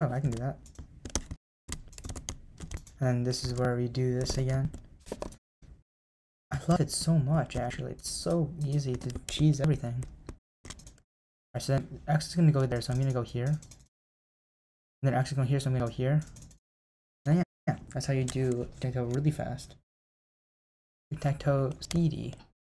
Oh, I can do that. And this is where we do this again. I love it so much, actually. It's so easy to cheese everything. Alright, so then X is going to go there, so I'm going to go here. And then X is going here, so I'm going to go here. And then yeah, that's how you do tic-tac-toe really fast. Tic-tac-toe speedy.